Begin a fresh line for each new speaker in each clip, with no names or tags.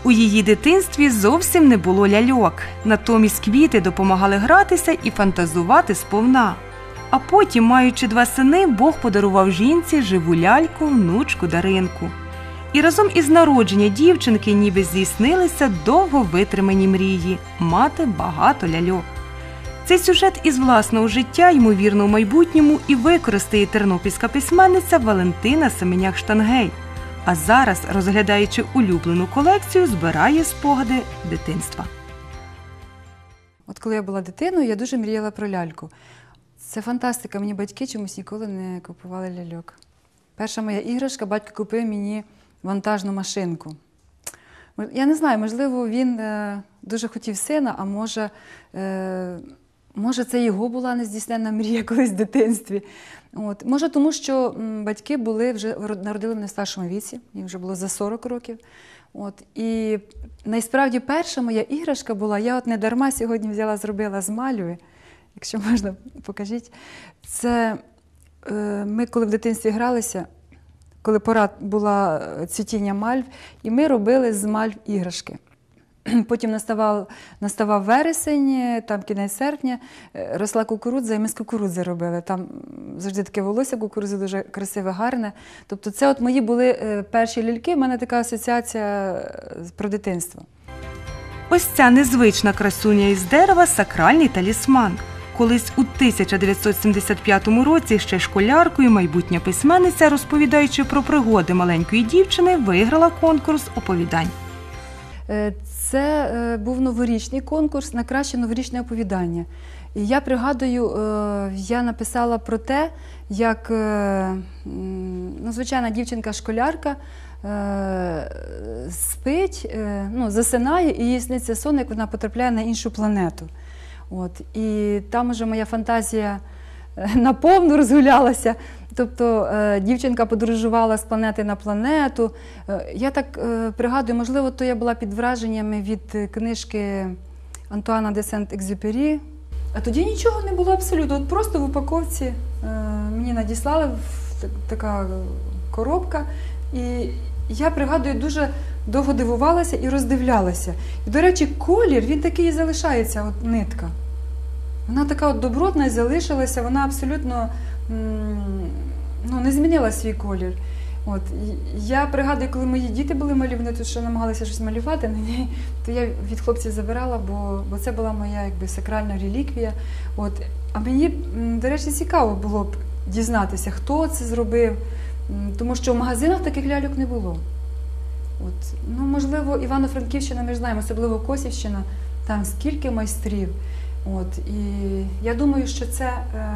У її дитинстві зовсім не було ляльок. Натомість квіти допомагали гратися і фантазувати сповна. А потім, маючи 2 сини, Бог подарував жінці живу ляльку, внучку Даринку. І разом із народженням дівчинки ніби здійснилися довго витримані мрії – мати багато ляльок. Цей сюжет із власного життя, ймовірно, у майбутньому і використає тернопільська письменниця Валентина Семеняк-Штангей. А зараз, розглядаючи улюблену колекцію, збирає спогади дитинства.
От коли я була дитиною, я дуже мріяла про ляльку. Це фантастика, мені батьки чомусь ніколи не купували ляльок. Перша моя іграшка, батько купив мені вантажну машинку. Я не знаю, можливо, він дуже хотів сина, а може це його була нездійсненна мрія колись в дитинстві. От. Може тому, що батьки народили мене в старшому віці, їм вже було за 40 років. От. І насправді перша моя іграшка була, я от не дарма сьогодні зробила з мальви, якщо можна, покажіть. Це ми коли в дитинстві гралися, коли пора була цвітіння мальв, і ми робили з мальв іграшки. Потім наставав вересень, там кінець серпня, росла кукурудза, і ми з кукурудзи робили. Там завжди таке волосся кукурудзи дуже красиве, гарне. Тобто це от мої були перші ляльки, в мене така асоціація про дитинство.
Ось ця незвична красуня із дерева – сакральний талісман. Колись у 1975 році ще школяркою майбутня письменниця, розповідаючи про пригоди маленької дівчини, виграла конкурс оповідань.
Це був новорічний конкурс на краще новорічне оповідання. І я пригадую, я написала про те, як звичайна дівчинка-школярка спить, засинає, і їй сниться сон, як вона потрапляє на іншу планету. От. І там уже моя фантазія наповну розгулялася. Тобто дівчинка подорожувала з планети на планету. Я так пригадую, можливо, то я була під враженнями від книжки Антуана де Сент-Екзюпері. А тоді нічого не було абсолютно. От просто в упаковці мені надіслали така коробка. І я пригадую, дуже довго дивувалася і роздивлялася. І, до речі, колір, він такий і залишається, от нитка. Вона така от добротна і залишилася, вона абсолютно не змінила свій колір. От. Я пригадую, коли мої діти були малі, вони тут ще намагалися щось малювати, то я від хлопців забирала, бо це була моя сакральна реліквія. От. А мені, до речі, цікаво було б дізнатися, хто це зробив, тому що в магазинах таких ляльок не було. От. Можливо, Івано-Франківщина, ми ж знаємо, особливо Косівщина, там скільки майстрів. От. І я думаю, що це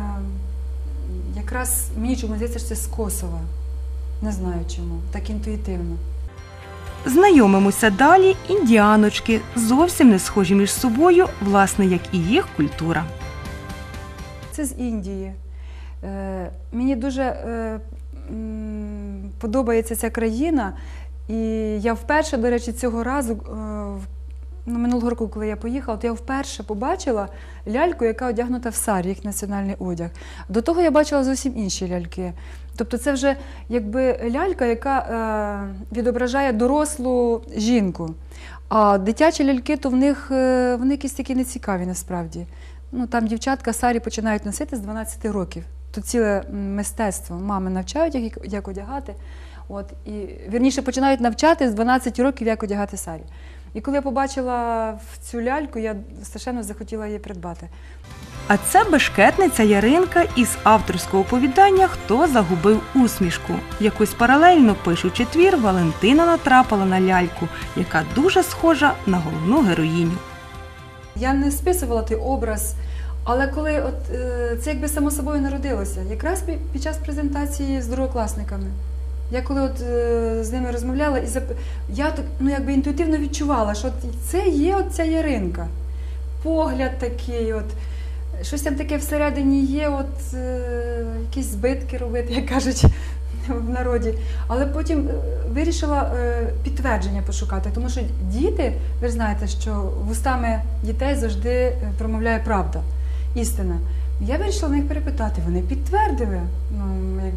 якраз, мені чому здається, що це з Косова. Не знаю чому, так інтуїтивно.
Знайомимося далі. Індіаночки, зовсім не схожі між собою, власне, як і їх культура.
Це з Індії. Мені дуже подобається ця країна. І я вперше, до речі, цього разу, минулого року, коли я поїхала, то я вперше побачила ляльку, яка одягнута в сарі, їх національний одяг. До того я бачила зовсім інші ляльки. Тобто це вже лялька, яка відображає дорослу жінку. А дитячі ляльки, то вони якісь такі нецікаві насправді. Там дівчатка сарі починають носити з 12 років. Тут ціле мистецтво. Мами навчають їх, як одягати. От, і, вірніше, починають навчати з 12 років, як одягати сарі. І коли я побачила цю ляльку, я страшенно захотіла її придбати.
А це бешкетниця Яринка із авторського оповідання «Хто загубив усмішку». Якось паралельно пишучи твір, Валентина натрапила на ляльку, яка дуже схожа на головну героїню.
Я не списувала той образ, але коли це само собою народилося, якраз під час презентації з другокласниками. Я коли з ними розмовляла, я інтуїтивно відчувала, що це є ця Яринка. Погляд такий, щось там таке всередині є, якісь збитки робити, як кажуть в народі. Але потім вирішила підтвердження пошукати, тому що діти, ви ж знаєте, що вустами дітей завжди промовляє правда, істина. Я вирішила в них перепитати, вони підтвердили.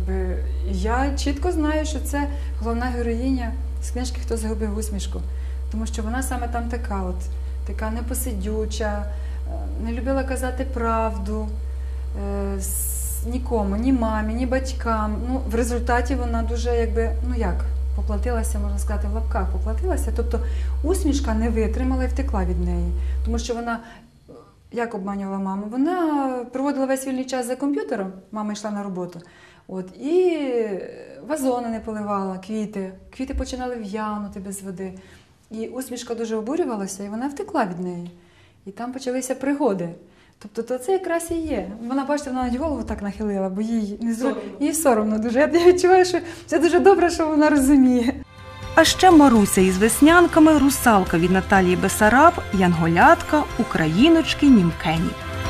Я чітко знаю, що це головна героїня з книжки «Хто загубив усмішку». Тому що вона саме там така непосидюча, не любила казати правду нікому, ні мамі, ні батькам. Ну, в результаті вона дуже поплатилася, можна сказати, в лапках поплатилася. Тобто усмішка не витримала і втекла від неї. Тому що вона, як обманювала маму? Вона проводила весь вільний час за комп'ютером, мама йшла на роботу. І вазони не поливала, квіти починали в'янути без води. І усмішка дуже обурювалася, і вона втекла від неї. І там почалися пригоди. Тобто то це якраз і є. Вона, бачите, вона навіть голову так нахилила, бо їй соромно дуже. Я відчуваю, що це дуже добре, що вона розуміє.
А ще Маруся із веснянками, Русалка від Наталії Бесараб, Янголятка, Україночки, Німкені.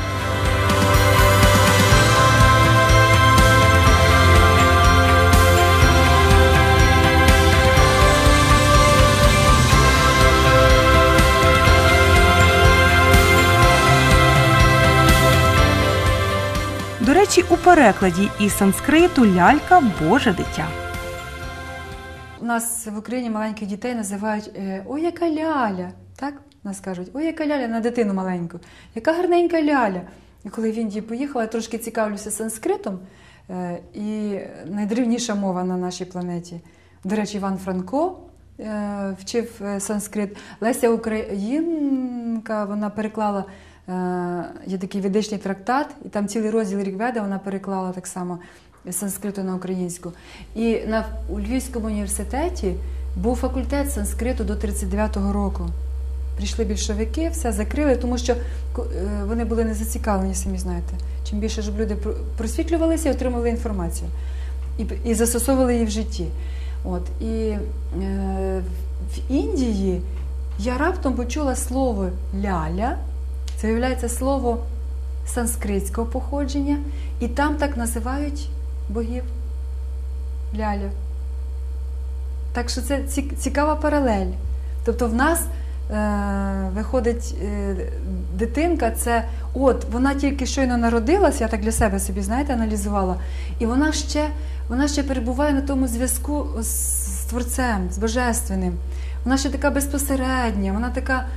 До речі, у перекладі із санскриту лялька – Боже дитя.
У нас в Україні маленьких дітей називають «Ой, яка ляля!» Так? Нас кажуть «Ой, яка ляля!» на дитину маленьку. «Яка гарненька ляля!» І коли в Індію поїхала, я трошки цікавлюся санскритом. І найдревніша мова на нашій планеті. До речі, Іван Франко вчив санскрит. Леся Українка, вона переклала, є такий ведичний трактат, і там цілий розділ Рігведа вона переклала так само з санскриту на українську. І у Львівському університеті був факультет санскриту до 1939 року. Прийшли більшовики, все закрили, тому що вони були не зацікавлені, самі знаєте. Чим більше ж люди просвітлювалися і отримували інформацію. І застосовували її в житті. І в Індії я раптом почула слово «ляля». Це, виявляється, слово санскритського походження. І там так називають богів ляля. Так що це цікава паралель. Тобто в нас виходить дитинка, вона тільки щойно народилась, я так для себе собі, знаєте, аналізувала, і вона ще перебуває на тому зв'язку з Творцем, з Божественним. Вона ще така безпосередня, вона така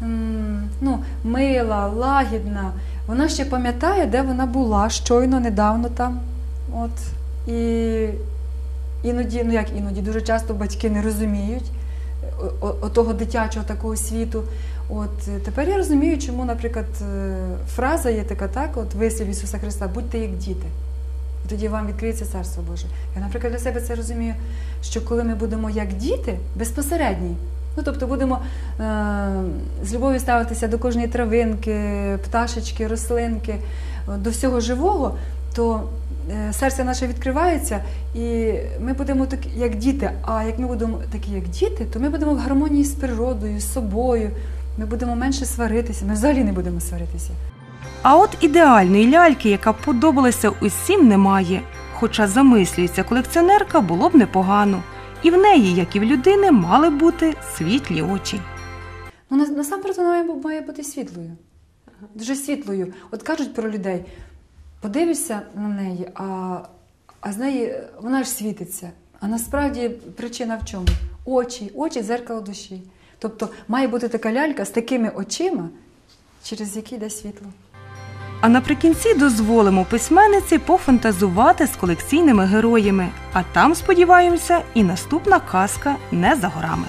мила, лагідна. Вона ще пам'ятає, де вона була щойно, недавно там. І іноді, дуже часто батьки не розуміють отого дитячого такого світу. Тепер я розумію, чому, наприклад, фраза є така, вислів Ісуса Христа «Будьте як діти». І тоді вам відкриється Царство Боже. Я, наприклад, для себе це розумію, що коли ми будемо як діти, безпосередні, тобто будемо з любов'ю ставитися до кожної травинки, пташечки, рослинки, до всього живого, то серце наше відкривається, і ми будемо такі, як діти. А як ми будемо такі, як діти, то ми будемо в гармонії з природою, з собою, ми будемо менше сваритися, ми взагалі не будемо сваритися.
А от ідеальної ляльки, яка подобалася усім, немає. Хоча, замислюється колекціонерка, було б непогано. І в неї, як і в людини, мали бути світлі очі.
Насамперед вона має бути світлою. Дуже світлою. Кажуть про людей, подивишся на неї, а з неї вона ж світиться. А насправді причина в чому? Очі – дзеркало душі. Тобто має бути така лялька з такими очима, через які йде світло.
А наприкінці дозволимо письменниці пофантазувати з колекційними героями. А там, сподіваємося, і наступна казка не за горами.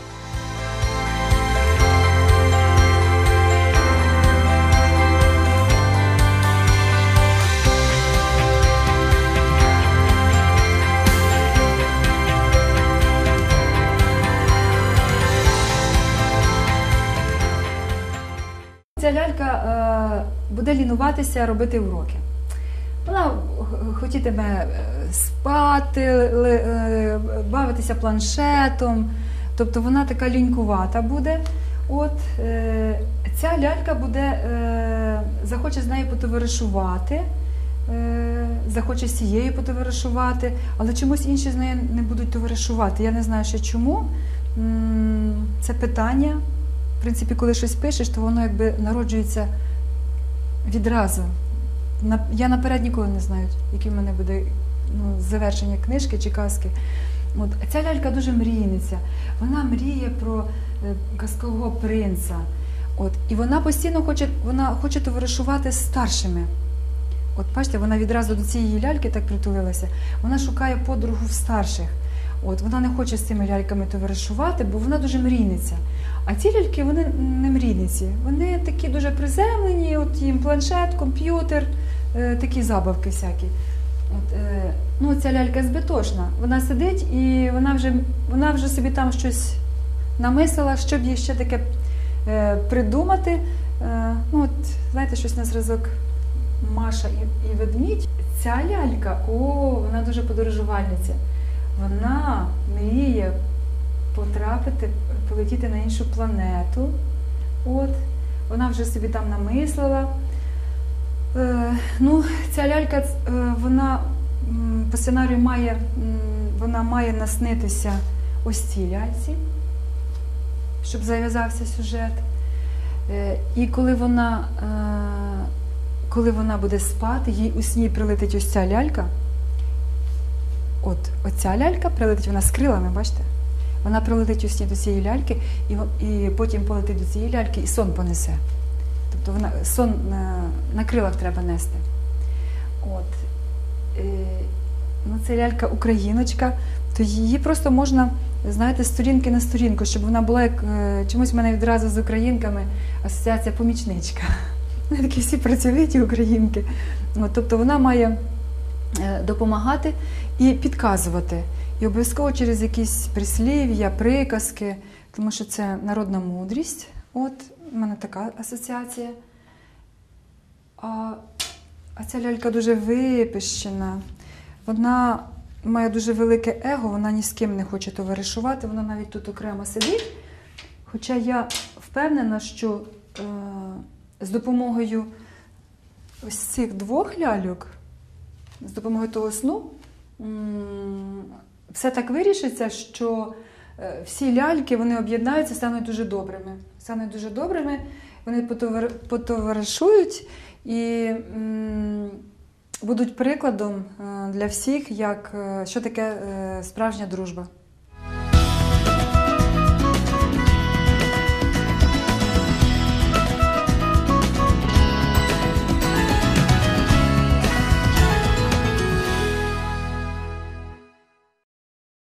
Ця лялька буде лінуватися робити уроки. Вона хотітиме спати, бавитися планшетом, тобто вона така лінькувата буде. Ця лялька захоче з нею потоваришувати, захоче з цією потоваришувати, але чомусь інші з нею не будуть товаришувати. Я не знаю ще чому. Це питання. В принципі, коли щось пишеш, то воно народжується відразу. Я наперед ніколи не знаю, яке в мене буде завершення книжки чи казки. Ця лялька дуже мрійниця. Вона мріє про казкового принца. От. І вона постійно хоче товаришувати з старшими. От бачите, вона відразу до цієї ляльки так притулилася. Вона шукає подругу в старших. От, вона не хоче з цими ляльками товаришувати, бо вона дуже мрійниця. А ці ляльки, вони не мрійниці. Вони такі дуже приземлені, от їм планшет, комп'ютер, такі забавки всякі. От, ну, ця лялька збитошна. Вона сидить і вона вже собі там щось намислила, щоб їй ще таке придумати. Ну, от, знаєте, щось на зразок Маша і ведмідь. Ця лялька, вона дуже подорожувальниця. Вона мріє полетіти на іншу планету. От, вона вже собі там намислила. Ну, ця лялька, вона по сценарію має наснитися ось цій ляльці, щоб зав'язався сюжет. І коли вона буде спати, їй у сні прилетить ось ця лялька. От, оця лялька прилетить, вона з крилами, бачите? Вона прилетить у сні до цієї ляльки, і потім полетить до цієї ляльки і сон понесе. Тобто сон на крилах треба нести. От. Ну, це лялька-україночка, то її просто можна, знаєте, з сторінки на сторінку, щоб вона була, як чомусь в мене відразу з українками асоціація помічничка. Вони такі всі працьовиті українки. От, тобто вона має допомагати і підказувати. І обов'язково через якісь прислів'я, приказки, тому що це народна мудрість. От, у мене така асоціація. А ця лялька дуже випищена. Вона має дуже велике его, вона ні з ким не хоче товаришувати, вона навіть тут окремо сидить. Хоча я впевнена, що з допомогою ось цих двох ляльок, з допомогою того сну, все так вирішиться, що всі ляльки, вони об'єднаються, стануть дуже добрими. Стануть дуже добрими, вони потоваришують і будуть прикладом для всіх, що таке справжня дружба.